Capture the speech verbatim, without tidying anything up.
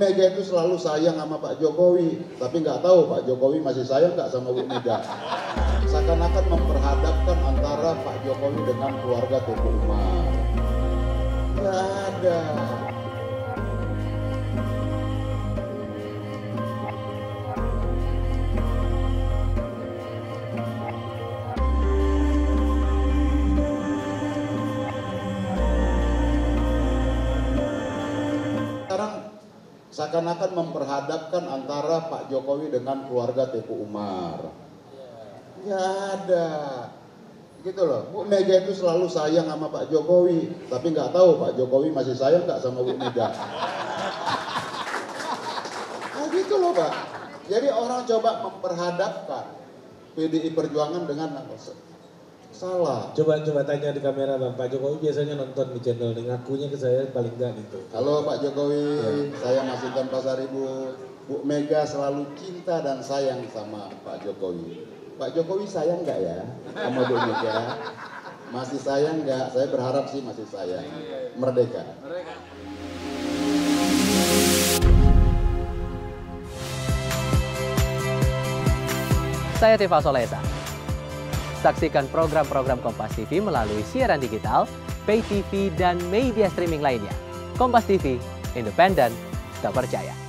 Mega itu selalu sayang sama Pak Jokowi, tapi nggak tahu Pak Jokowi masih sayang nggak sama Bu Mega. Seakan-akan memperhadapkan antara Pak Jokowi dengan keluarga Teguh Umar. Nggak ada. Sekarang seakan-akan memperhadapkan antara Pak Jokowi dengan keluarga Teguh Umar. Nggak ada. Gitu loh, Bu Mega itu selalu sayang sama Pak Jokowi, tapi nggak tahu Pak Jokowi masih sayang nggak sama Bu Mega. Nah gitu loh Pak. Jadi orang coba memperhadapkan P D I Perjuangan dengan apa? Salah. Coba coba tanya di kamera Bang, Pak Jokowi biasanya nonton di channel ini, ngakunya ke saya paling enggak gitu. Halo Pak Jokowi, ya. Saya Masinton Pasaribu. Bu Mega selalu cinta dan sayang sama Pak Jokowi. Pak Jokowi sayang nggak ya sama Bu Mega? Masih sayang nggak? Saya berharap sih masih sayang. Merdeka. Saya Tifa Solesa. Saksikan program-program Kompas T V melalui siaran digital, pay T V, dan media streaming lainnya. Kompas T V, independen, terpercaya.